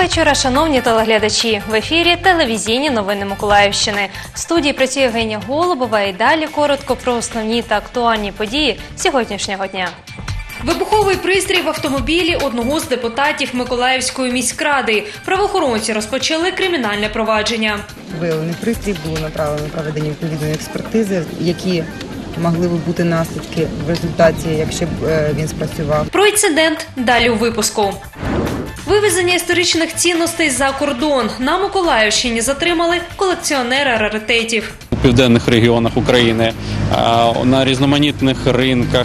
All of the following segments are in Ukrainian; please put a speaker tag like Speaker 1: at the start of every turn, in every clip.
Speaker 1: вечора, шановні телеглядачі. В ефірі телевізійні новини Миколаївщини. В студії працює Євгенія Голубова і далі коротко про основні та актуальні події сьогоднішнього дня. Вибуховий пристрій в автомобілі одного з депутатів Миколаївської міськради. Правоохоронці розпочали кримінальне провадження.
Speaker 2: Виявлений пристрій було направлено на проведення відповідної експертизи, які могли б бути наслідки в результаті, якщо б він спрацював.
Speaker 1: Про інцидент далі у випуску. Вивезення історичних цінностей за кордон. На Миколаївщині затримали колекціонера раритетів.
Speaker 3: У південних регіонах України, на різноманітних ринках,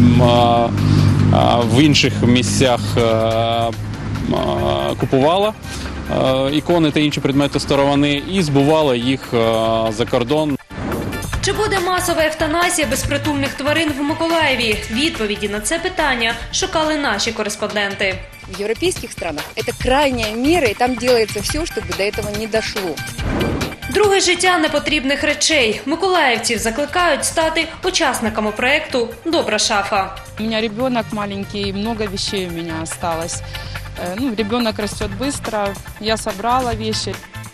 Speaker 3: в інших місцях купувала ікони та інші предмети старовини і збувала їх за кордон.
Speaker 1: Чи буде масова евтаназія безпритульних тварин в Миколаєві? Відповіді на це питання шукали наші кореспонденти.
Speaker 4: В европейских странах это крайняя мера, и там делается все, чтобы до этого не дошло.
Speaker 1: Друге життя непотрібних речей. Миколаївців закликають стати учасниками проєкту «Добра шафа».
Speaker 5: У меня ребенок маленький, много вещей у меня осталось. Ребенок растет быстро, я собрала вещи.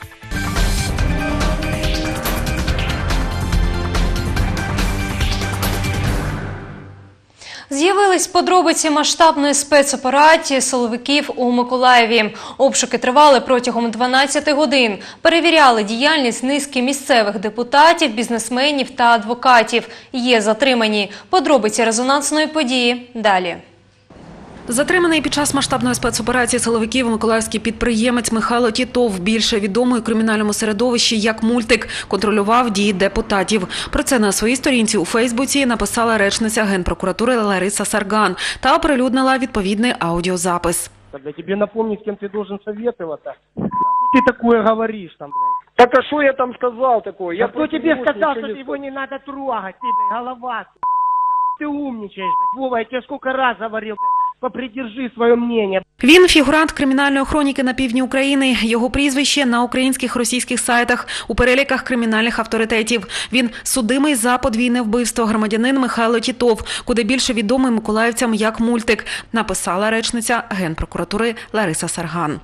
Speaker 1: З'явились подробиці масштабної спецоперації силовиків у Миколаєві. Обшуки тривали протягом 12 годин. Перевіряли діяльність низки місцевих депутатів, бізнесменів та адвокатів. Є затримані. Подробиці резонансної події далі. Затриманий під час масштабної спецоперації силовиків миколаївський підприємець Михайло Тітов, більше відомий у кримінальному середовищі як «Мультик», контролював дії депутатів. Про це на своїй сторінці у Фейсбуці написала речниця Генпрокуратури Лариса Сарган та оприлюднила відповідний аудіозапис.
Speaker 6: Я тебе напомню, с кем ты должен советоваться. Нахуй ты такое говоришь там, блядь? Так а что я там сказал такое? Я кто тебе сказал, что его не надо трогать, ты, блядь, голова, сука? Нахуй ты умничаешь, блядь? Вова, я тебе сколько раз говорил, блядь. Попридержи своє мнение.
Speaker 1: Він фігурант кримінальної хроніки на півдні України. Його прізвище на українських російських сайтах у переліках кримінальних авторитетів. Він судимий за подвійне вбивство, громадянин Михайло Тітов, куди більше відомий миколаївцям як «Мультик», написала речниця Генпрокуратури Лариса Сарган.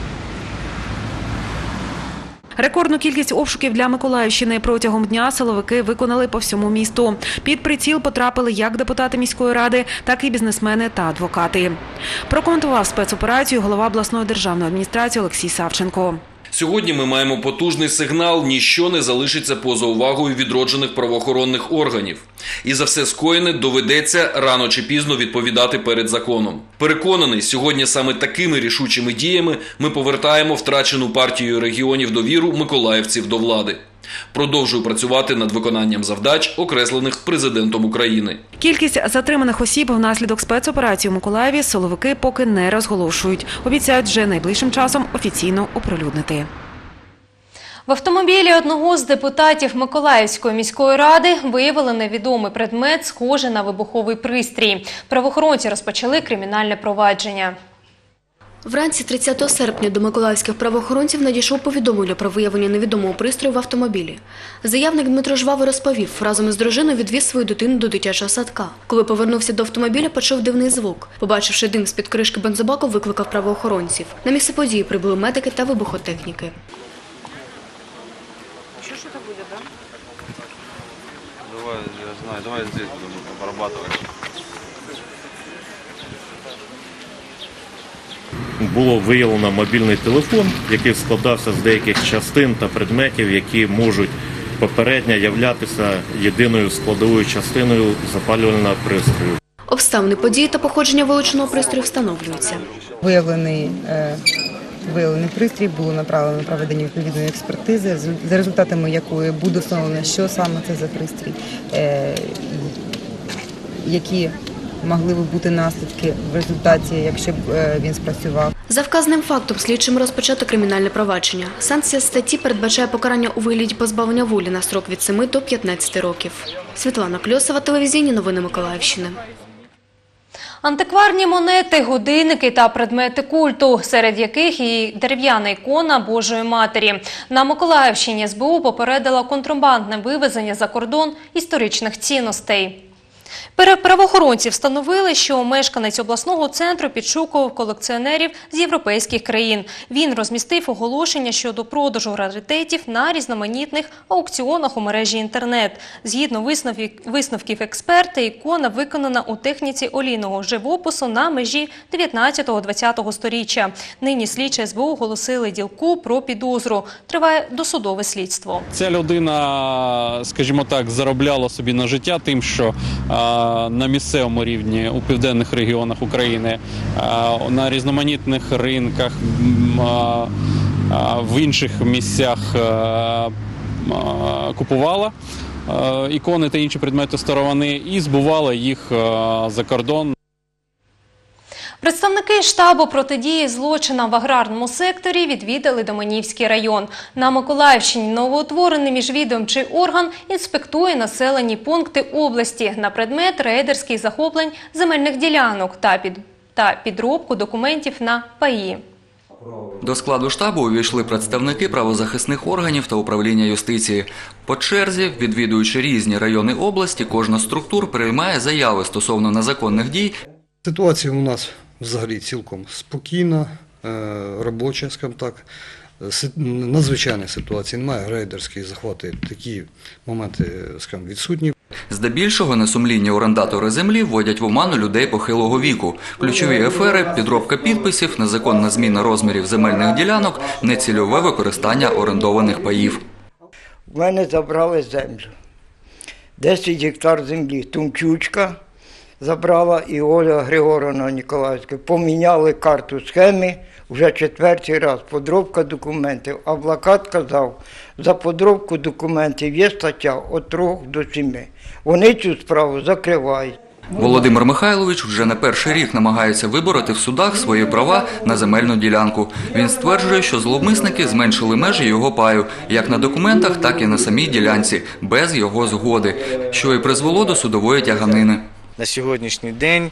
Speaker 1: Рекордну кількість обшуків для Миколаївщини протягом дня силовики виконали по всьому місту. Під приціл потрапили як депутати міської ради, так і бізнесмени та адвокати. Прокоментував спецоперацію голова обласної державної адміністрації Олексій Савченко.
Speaker 7: Сьогодні ми маємо потужний сигнал, ніщо не залишиться поза увагою відроджених правоохоронних органів. І за все скоєне доведеться рано чи пізно відповідати перед законом. Переконаний, сьогодні саме такими рішучими діями ми повертаємо втрачену партією регіонів довіру миколаївців до влади. Продовжую працювати над виконанням завдач, окреслених президентом України.
Speaker 1: Кількість затриманих осіб внаслідок спецоперації у Миколаєві силовики поки не розголошують. Обіцяють вже найближчим часом офіційно оприлюднити. В автомобілі одного з депутатів Миколаївської міської ради виявили невідомий предмет, схожий на вибуховий пристрій. Правоохоронці розпочали кримінальне провадження.
Speaker 8: Вранці 30 серпня до миколаївських правоохоронців надійшло повідомлення про виявлення невідомого пристрою в автомобілі. Заявник Дмитро Жвави розповів, разом із дружиною відвіз свою дитину до дитячого садка. Коли повернувся до автомобіля, почув дивний звук. Побачивши дим з-під кришки бензобаку, викликав правоохоронців. На місце події прибули медики та вибухотехніки.
Speaker 9: Що це буде, так? Давай, я знаю, давай здесь будемо обрабатувати.
Speaker 10: Було виявлено мобільний телефон, який складався з деяких частин та предметів, які можуть попередньо являтися єдиною складовою частиною запалювального пристрою.
Speaker 8: Обставини події та походження вилученого пристрою встановлюються.
Speaker 2: Виявлений пристрій було направлено на проведення відповідної експертизи, за результатами якої буде встановлено, що саме це за пристрій, які могли б бути наслідки в результаті, якщо б він спрацював.
Speaker 8: За вказаним фактом слідчим розпочато кримінальне провадження. Санкція статті передбачає покарання у вигляді позбавлення волі на строк від 7 до 15 років. Світлана Кльосова, телевізійні новини Миколаївщини.
Speaker 1: Антикварні монети, годинники та предмети культу, серед яких і дерев'яна ікона Божої Матері. На Миколаївщині СБУ попередила контрабандне вивезення за кордон історичних цінностей. Правоохоронці встановили, що мешканець обласного центру підшукував колекціонерів з європейських країн. Він розмістив оголошення щодо продажу раритетів на різноманітних аукціонах у мережі інтернет. Згідно висновків експерта, ікона виконана у техніці олійного живопису на межі 19-20 сторіччя. Нині слідчі СБУ оголосили ділку про підозру. Триває досудове слідство.
Speaker 3: Ця людина, скажімо так, заробляла собі на життя тим, що на місцевому рівні у південних регіонах України, на різноманітних ринках, в інших місцях купувала ікони та інші предмети старовини і збувала їх за кордон.
Speaker 1: Представники штабу протидії злочинам в аграрному секторі відвідали Доманівський район. На Миколаївщині новоутворений міжвідомчий орган інспектує населені пункти області на предмет рейдерських захоплень земельних ділянок та підробку документів на паї.
Speaker 11: До складу штабу увійшли представники правозахисних органів та управління юстиції. По черзі, відвідуючи різні райони області, кожна з структур приймає заяви стосовно незаконних дій.
Speaker 12: Ситуація у нас взагалі цілком спокійна, робоча, скажімо так. Надзвичайна ситуація, немає рейдерських захватів, такі моменти, скажімо, відсутні.
Speaker 11: Здебільшого несумлінні орендатори землі вводять в оману людей похилого віку. Ключові афери – підробка підписів, незаконна зміна розмірів земельних ділянок, нецільове використання орендованих паїв.
Speaker 13: У мене забрали землю. 10 гектар землі. Тумчучка забрала і Оля Григорівна Ніколаївська. Поміняли карту схеми вже 4-й раз. Подробка документів. Адвокат казав, за подробку документів є стаття від 3 до 7. Вони цю справу закривають.
Speaker 11: Володимир Михайлович вже не перший рік намагається вибороти в судах свої права на земельну ділянку. Він стверджує, що зловмисники зменшили межі його паю, як на документах, так і на самій ділянці, без його згоди, що і призвело до судової тяганини.
Speaker 14: На сьогоднішній день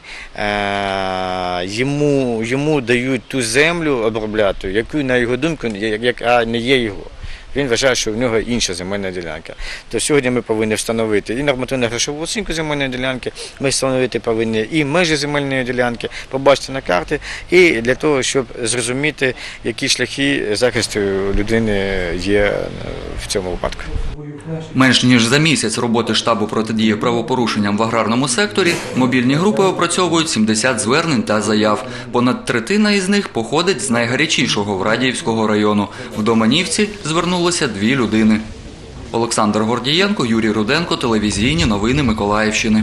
Speaker 14: йому дають ту землю обробляти, яку, на його думку, яка не є його. Він вважає, що в нього інша земельна ділянка. То сьогодні ми повинні встановити і нормативно-грошову оцінку земельної ділянки, ми встановити повинні і межі земельної ділянки, побачити на карті, і для того, щоб зрозуміти, які шляхи захисту людини є в цьому випадку.
Speaker 11: Менш ніж за місяць роботи штабу протидії правопорушенням в аграрному секторі мобільні групи опрацьовують 70 звернень та заяв. Понад третина із них походить з найгарячішого в Радіївського району. В Доманівці звернулося 2 людини. Олександр Гордієнко, Юрій Руденко, телевізійні новини Миколаївщини.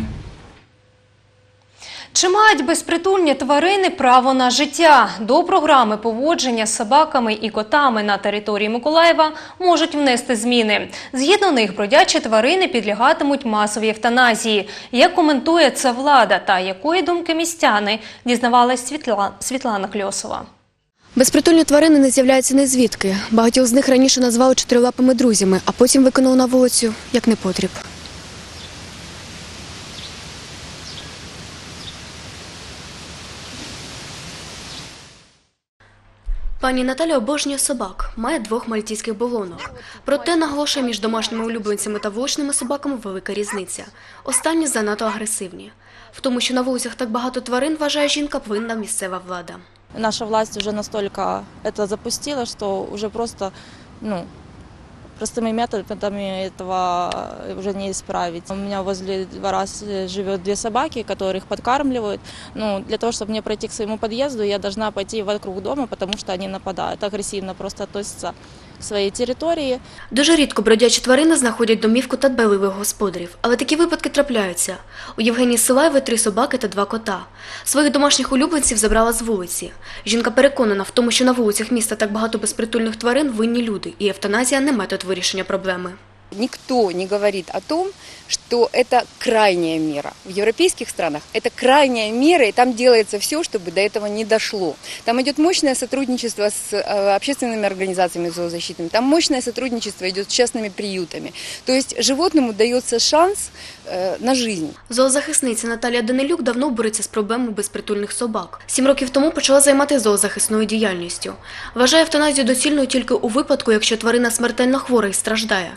Speaker 1: Чи мають безпритульні тварини право на життя? До програми поводження з собаками і котами на території Миколаєва можуть внести зміни. Згідно них, бродячі тварини підлягатимуть масовій евтаназії. Як коментує це влада та якої думки містяни, дізнавалась Світлана Кльосова.
Speaker 8: Безпритульні тварини не з'являються ні звідки. Багатьох з них раніше назвали чотирилапими друзями, а потім викинули на вулицю як непотріб. Пані Наталя обожнює собак, має 2 мальтійських болонок. Проте, наголошує, між домашніми улюбленцями та вуличними собаками велика різниця. Останні занадто агресивні. В тому, що на вулицях так багато тварин, вважає жінка, винна місцева влада.
Speaker 15: Наша власть уже настолько это запустила, что уже просто, простыми методами этого уже не исправить. У меня возле двора живет 2 собаки, которых подкармливают. Для того, чтобы мне пройти к своему подъезду, я должна пойти вокруг дома, потому что они нападают. Агрессивно просто относятся к своїй території.
Speaker 8: Дуже рідко бродячі тварини знаходять домівку та дбайливих господарів, але такі випадки трапляються. У Євгенії Силаєвої 3 собаки та 2 кота. Своїх домашніх улюбленців забрала з вулиці. Жінка переконана в тому, що на вулицях міста так багато безпритульних тварин винні люди, і евтаназія не метод вирішення проблеми.
Speaker 4: Никто не говорит о том, что это крайняя мера. В европейских странах это крайняя мера, и там делается все, чтобы до этого не дошло. Там идет мощное сотрудничество с общественными организациями зоозащитными, там мощное сотрудничество идет с частными приютами. То есть животному дается шанс на жизнь.
Speaker 8: Зоозахисниця Наталія Данилюк давно бореться з проблемою безпритульних собак. 7 років тому почала займатися зоозахисною діяльністю. Вважає евтаназію доцільною тільки у випадку, якщо тварина смертельно хвора і страждає. Але наголошує,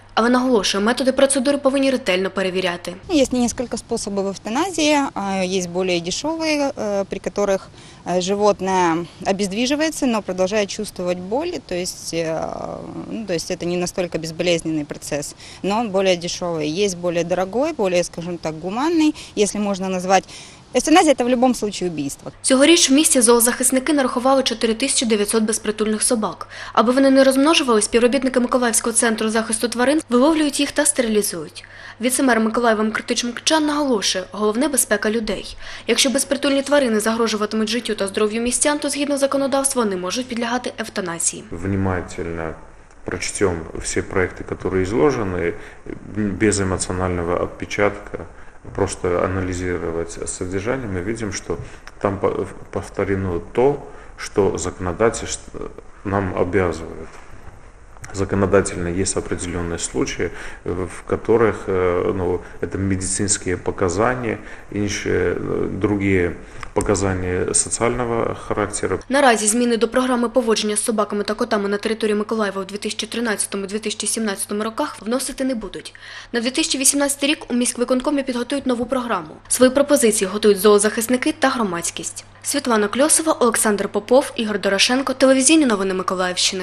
Speaker 8: наголошує, методи процедури повинні ретельно перевіряти.
Speaker 16: Есть несколько способов эвтаназии, есть более дешевые, при которых животное обездвиживается, но продолжает чувствовать боль, то есть это не настолько безболезненный процесс, но он более дешевый. Есть более дорогой, более, скажем так, гуманный, если можно назвать. Эвтаназія – це в будь-якому випадку вбивство.
Speaker 8: Цьогоріч в місті зоозахисники нарахували 4900 безпритульних собак. Аби вони не розмножувались, співробітники Миколаївського центру захисту тварин виловлюють їх та стерилізують. Віце-мер Миколаєва Микритич Микчан наголошує, головне – безпека людей. Якщо безпритульні тварини загрожуватимуть життю та здоров'ю містян, то згідно законодавства вони можуть підлягати евтаназії.
Speaker 17: Внимательно прочтем все проекты, которые изложены, без эмоционального отпечатка. Просто анализировать содержание, мы видим, что там повторено то, что законодательство нам обязывает. Законодательно есть определенные случаи, в которых это медицинские показания, другие показання соціального характеру.
Speaker 8: Наразі зміни до програми поводження з собаками та котами на території Миколаєва у 2013-2017 роках вносити не будуть. На 2018 рік у міськвиконкомі підготують нову програму. Свої пропозиції готують зоозахисники та громадськість. Світлана Кльосова, Олександр Попов, Ігор Дорошенко. Телевізійні новини Миколаївщини.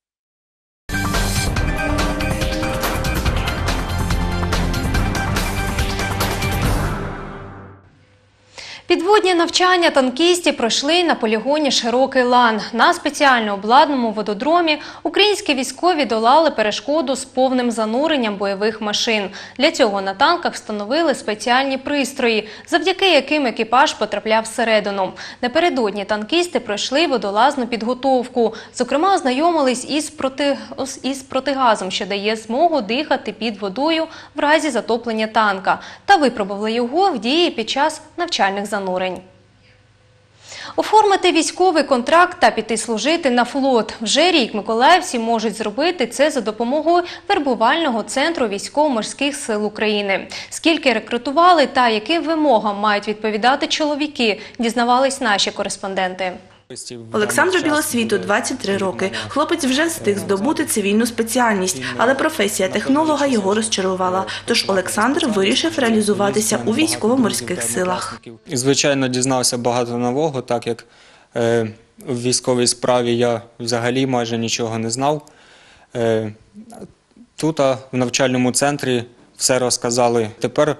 Speaker 1: Підводні навчання танкістів пройшли на полігоні «Широкий лан». На спеціально обладнаному вододромі українські військові долали перешкоду з повним зануренням бойових машин. Для цього на танках встановили спеціальні пристрої, завдяки яким екіпаж потрапляв всередину. Напередодні танкісти пройшли водолазну підготовку. Зокрема, ознайомились із протигазом, що дає змогу дихати під водою в разі затоплення танка, та випробували його в дії під час навчальних занурень. Оформити військовий контракт та піти служити на флот. Вже рік миколаївці можуть зробити це за допомогою вербувального центру військово-морських сил України. Скільки рекрутували та яким вимогам мають відповідати чоловіки, дізнавались наші кореспонденти.
Speaker 18: Олександру Білосвіту 23 роки. Хлопець вже встиг здобути цивільну спеціальність, але професія технолога його розчарувала. Тож Олександр вирішив реалізуватися у військово-морських силах.
Speaker 19: І, звичайно, дізнався багато нового, так як у військовій справі я взагалі майже нічого не знав. Тут, в навчальному центрі, все розказали. Тепер,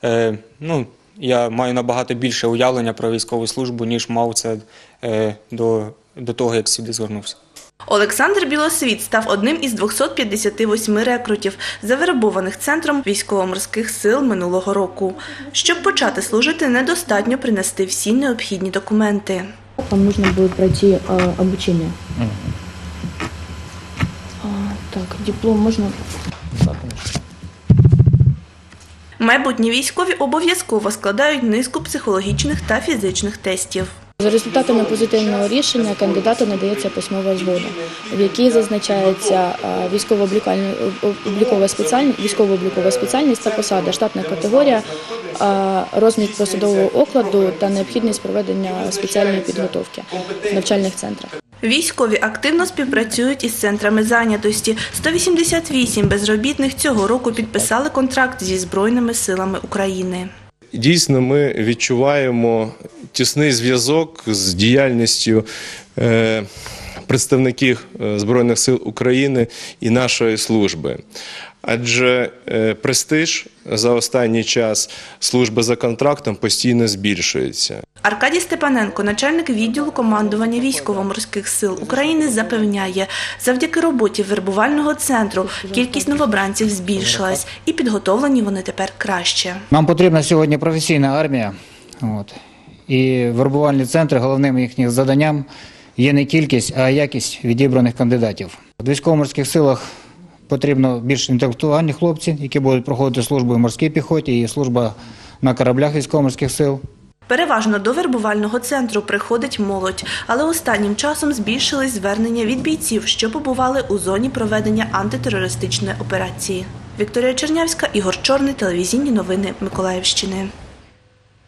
Speaker 19: я маю набагато більше уявлення про військову службу, ніж мав це до того, як сюди звернувся.
Speaker 18: Олександр Білосвіт став одним із 258 рекрутів, завербованих Центром військово-морських сил минулого року. Щоб почати служити, недостатньо принести всі необхідні документи.
Speaker 20: Вам потрібно буде пройти обучення. Так, диплом можна?
Speaker 18: Майбутні військові обов'язково складають низку психологічних та фізичних тестів.
Speaker 20: За результатами позитивного рішення кандидату надається письмова згода, в якій зазначається військово-облікова спеціальність та посада, штатна категорія, розмір посадового окладу та необхідність проведення спеціальної підготовки в навчальних центрах.
Speaker 18: Військові активно співпрацюють із центрами зайнятості. 188 безробітних цього року підписали контракт зі Збройними силами України.
Speaker 21: Дійсно, ми відчуваємо тісний зв'язок з діяльністю представників Збройних сил України і нашої служби. Адже престиж за останній час служби за контрактом постійно збільшується.
Speaker 18: Аркадій Степаненко, начальник відділу командування Військово-морських сил України, запевняє, завдяки роботі вербувального центру кількість новобранців збільшилась і підготовлені вони тепер краще.
Speaker 22: Нам потрібна сьогодні професійна армія. І вербувальні центри, головним їхнім завданням є не кількість, а якість відібраних кандидатів. В військово-морських силах потрібно більш інтелектуальні хлопці, які будуть проходити службу в морській піхоті і служба на кораблях військово-морських сил.
Speaker 18: Переважно до вербувального центру приходить молодь, але останнім часом збільшились звернення від бійців, що побували у зоні проведення антитерористичної операції. Вікторія Чернявська, Ігор Чорний, телевізійні новини Миколаївщини.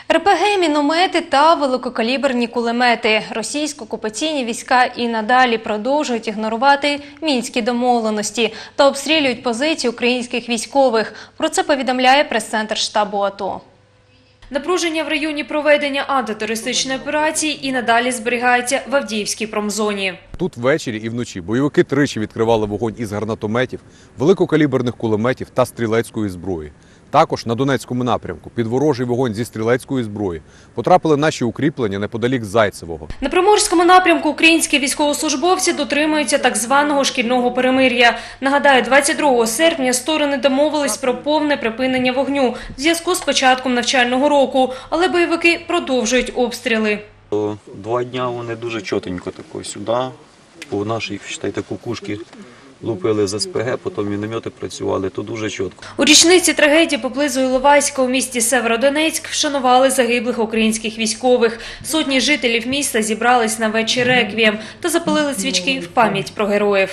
Speaker 1: РПГ, міномети та великокаліберні кулемети. Російсько-окупаційні війська і надалі продовжують ігнорувати мінські домовленості та обстрілюють позиції українських військових. Про це повідомляє прес-центр штабу АТО. Напруження в районі проведення антитерористичної операції і надалі зберігається в Авдіївській промзоні.
Speaker 5: Тут ввечері і вночі бойовики тричі відкривали вогонь із гранатометів, великокаліберних кулеметів та стрілецької зброї. Також на Донецькому напрямку під ворожий вогонь зі стрілецької зброї потрапили наші укріплення неподалік Зайцевого.
Speaker 1: На Приморському напрямку українські військовослужбовці дотримуються так званого шкільного перемир'я. Нагадаю, 22 серпня сторони домовились про повне припинення вогню в зв'язку з початком навчального року, але бойовики продовжують обстріли.
Speaker 6: 2 дня вони дуже чотенько тако сюди, по нашій, вважайте, кукушки. Лупили з СПГ, потім міномети працювали, то дуже чітко.
Speaker 1: У річниці трагедії поблизу Іловайська у місті Северодонецьк вшанували загиблих українських військових. Сотні жителів міста зібрались на вечір реквієм та запалили свічки в пам'ять про героїв.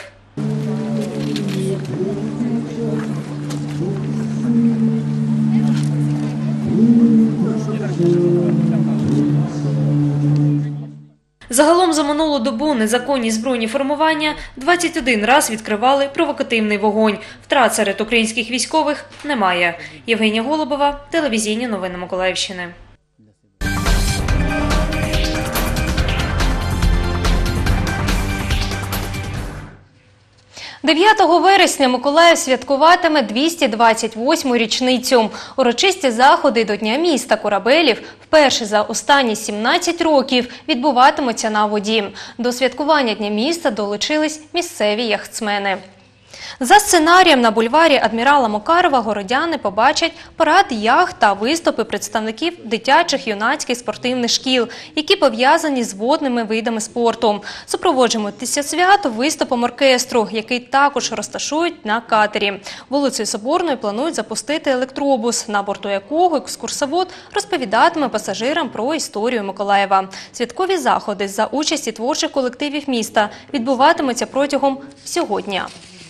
Speaker 1: Загалом за минулу добу незаконні збройні формування 21 раз відкривали провокативний вогонь. Втрат серед українських військових немає. Євгенія Голубова, телевізійні новини Миколаївщини. 9 вересня Миколаїв святкуватиме 228-му річницю. Урочисті заходи до Дня міста корабелів вперше за останні 17 років відбуватимуться на воді. До святкування Дня міста долучились місцеві яхтсмени. За сценарієм на бульварі Адмірала Макарова городяни побачать парад яхт та виступи представників дитячих, юнацьких спортивних шкіл, які пов'язані з водними видами спорту. Супроводжуватися свято виступом оркестру, який також розташують на катері. Вулицею Соборною планують запустити електробус, на борту якого екскурсовод розповідатиме пасажирам про історію Миколаєва. Святкові заходи за участі творчих колективів міста відбуватимуться протягом всього дня.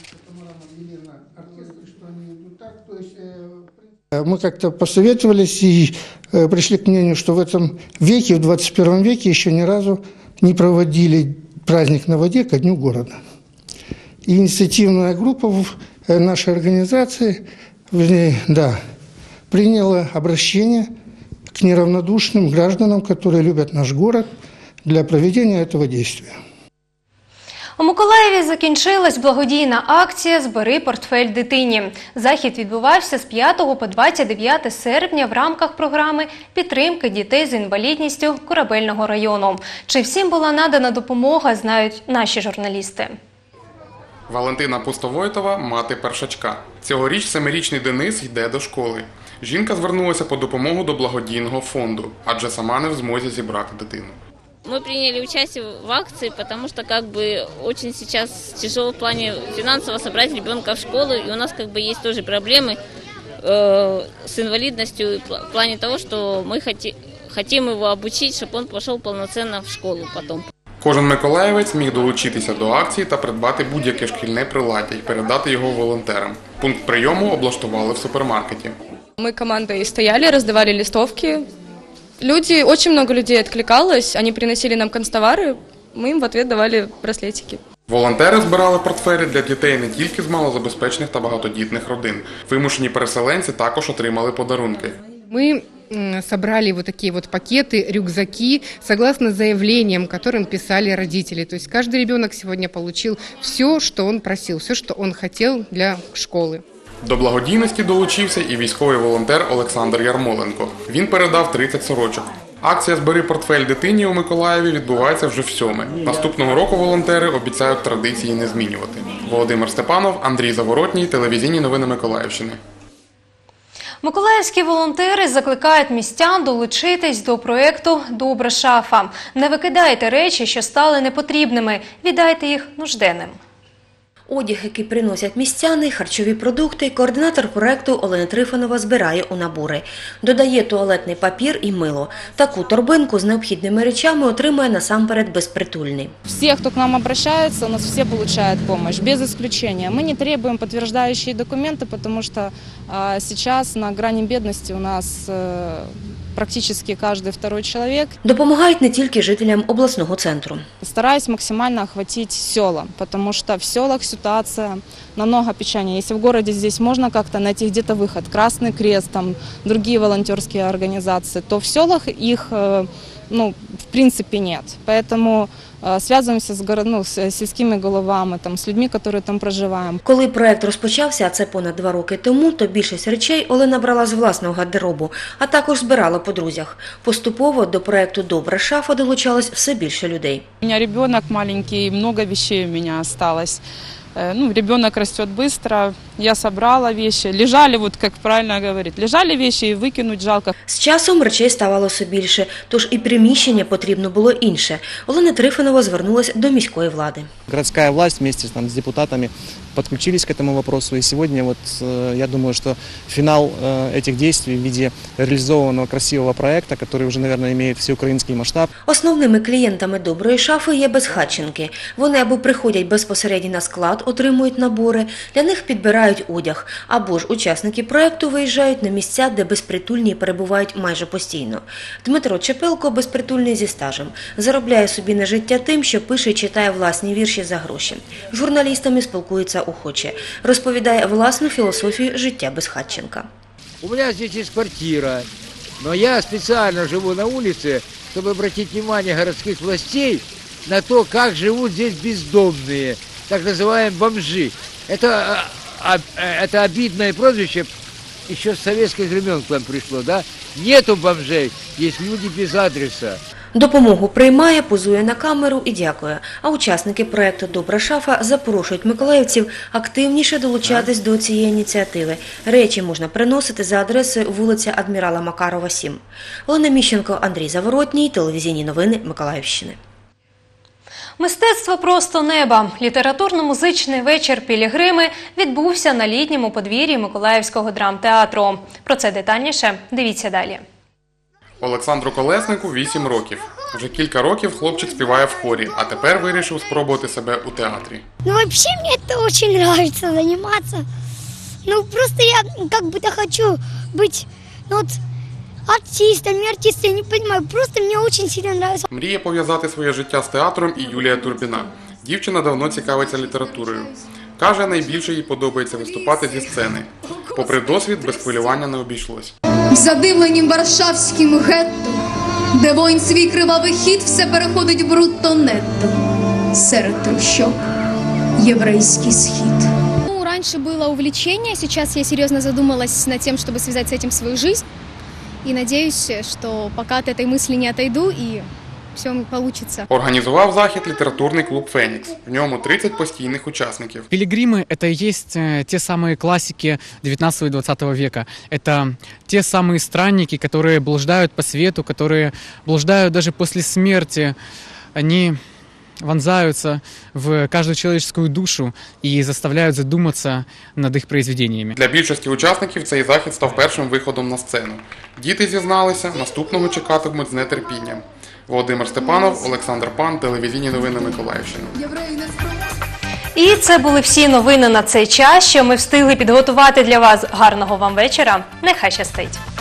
Speaker 23: Мы как-то посоветовались и пришли к мнению, что в этом веке, в 21 веке, еще ни разу не проводили праздник на воде ко Дню города. И инициативная группа нашей организации приняла обращение к неравнодушным гражданам, которые любят наш город, для проведения этого действия.
Speaker 1: У Миколаєві закінчилась благодійна акція «Збери портфель дитині». Захід відбувався з 5 по 29 серпня в рамках програми підтримки дітей з інвалідністю Корабельного району. Чи всім була надана допомога, знають наші журналісти.
Speaker 24: Валентина Пустовойтова – мати першачка. Цьогоріч 7-річний Денис йде до школи. Жінка звернулася по допомогу до благодійного фонду, адже сама не в змозі зібрати дитину.
Speaker 25: Мы приняли участие в акции, потому что очень сейчас тяжело в плане финансово собрать ребенка в школу, и у нас есть тоже проблемы с инвалидностью в плане того, что мы хотим его обучить, чтобы он пошел полноценно в школу потом.
Speaker 24: Кожен миколаївець міг долучитися до акції та придбати будь-яке шкільне приладдя і передати його волонтерам. Пункт прийому облаштували в супермаркеті.
Speaker 26: Мы командой стояли, раздавали листовки. Очень много людей откликалось, они приносили нам канцтовары, мы им в ответ давали браслетики.
Speaker 24: Волонтери збирали портфелі для дітей не тільки з малозабезпечених та багатодітних родин. Вимушені переселенці також отримали подарунки.
Speaker 27: Мы собрали вот такие вот пакеты, рюкзаки, согласно заявлениям, которым писали родители. То есть каждый ребенок сегодня получил все, что он просил, все, что он хотел для школы.
Speaker 24: До благодійності долучився і військовий волонтер Олександр Ярмоленко. Він передав 30 сорочок. Акція «Збери портфель дитині» у Миколаєві відбувається вже в-7. Наступного року волонтери обіцяють традиції не змінювати. Володимир Степанов, Андрій Заворотній, телевізійні новини Миколаївщини.
Speaker 1: Миколаївські волонтери закликають містян долучитись до проєкту «Добра шафа». Не викидайте речі, що стали непотрібними, віддайте їх нужденним.
Speaker 28: Одяг, який приносять містяни, харчові продукти, координатор проєкту Олена Трифонова збирає у набори. Додає туалетний папір і мило. Таку торбинку з необхідними речами отримує насамперед безпритульний.
Speaker 29: Все, кто к нам обращается, у нас все получают помощь, без исключения. Мы не требуем подтверждающие документы, потому что сейчас на грани бедности у нас практически каждый второй человек.
Speaker 28: Допомагають не тільки жителям обласного центру.
Speaker 29: Стараюсь максимально охватить села, потому что в селах ситуация намного печальнее. Если в городе здесь можно как-то найти где-то выход, Красный Крест, там, другие волонтерские организации, то в селах их в принципе нет. Поэтому связуємося з сільськими головами, з людьми, які там проживаємо.
Speaker 28: Коли проект розпочався, а це понад 2 роки тому, то більшість речей Олена брала з власного гардеробу, а також збирала по друзях. Поступово до проекту «Добра шафа» долучалось все більше людей.
Speaker 29: У мене ребенок маленький, много вещей у мене осталось. Ребенок растет быстро, я собрала вещи, лежали, вот как правильно говорить, лежали вещи и выкинуть жалко.
Speaker 28: З часом речей ставало все більше, тож і приміщення потрібно було інше. Олена Трифонова звернулася до міської влади.
Speaker 2: Городская власть вместе с депутатами подключились к этому вопросу, и сегодня я думаю, что финал этих действий в виде реализованного красивого проекта, который уже, наверное, имеет всеукраинский масштаб.
Speaker 28: Основними клієнтами «Доброї шафи» є безхатченки. Вони або приходять безпосередньо на склад, отримують набори, для них підбирають одяг, або ж учасники проекту виїжджають на місця, де безпритульні перебувають майже постійно. Дмитро Чепелко безпритульний зі стажем. Заробляє собі на життя тим, що пише і читає власні вірші за гроші. З журналістами спілкується охоче. Розповідає власну філософію життя безхатченка.
Speaker 3: У меня здесь есть квартира, но я специально живу на улице, чтобы обратить внимание городских властей на то, как живут здесь бездомные, так называемые бомжи. Это обидное прозвище еще с советских времен к нам пришло, да? Нету бомжей, есть люди без адреса.
Speaker 28: Допомогу приймає, позує на камеру і дякує. А учасники проекту «Добра шафа» запрошують миколаївців активніше долучатись до цієї ініціативи. Речі можна приносити за адресою вулиця Адмірала Макарова, 7. Олена Міщенко, Андрій Заворотній, телевізійні новини Миколаївщини.
Speaker 1: Мистецтво просто неба. Літературно-музичний вечір «Пілігрими» відбувся на літньому подвір'ї Миколаївського драмтеатру. Про це детальніше дивіться далі.
Speaker 24: Олександру Колеснику 8 років. Вже кілька років хлопчик співає в хорі, а тепер вирішив спробувати себе у театрі.
Speaker 7: Взагалі мені це дуже подобається займатися. Просто я як-то хочу бути артистом, я не розумію, просто мені дуже сильно подобається.
Speaker 24: Мріє пов'язати своє життя з театром і Юлія Турбіна. Дівчина давно цікавиться літературою. Каже, найбільше їй подобається виступати зі сцени. Попри досвід, без хвилювання не обійшлось.
Speaker 9: Задимленім варшавським гетто, де воїн свій кривавий хід все переходить брутто-нетто. Серед трущоб єврейський схід.
Speaker 10: Раньше было увлечение, сейчас я серьезно задумалась над тем, чтобы связать с этим свою жизнь. И надеюсь, что пока от этой мысли не отойду, и все получится.
Speaker 24: Організував захід літературний клуб «Фенікс». В ньому 30 постійних учасників.
Speaker 11: Пилигримы – это и есть те самые классики 19 и 20 века. Это те самые странники, которые блуждают по свету, которые блуждают даже после смерти. Они вонзаются в каждую человеческую душу и заставляют задуматься над их произведениями.
Speaker 24: Для більшості учасників цей захід став першим виходом на сцену. Діти зізналися, наступного чекатимуть з нетерпінням. Володимир Степанов, Олександр Пан, телевізійні новини Миколаївщини.
Speaker 1: І це були всі новини на цей час, що ми встигли підготувати для вас. Гарного вам вечора. Нехай щастить!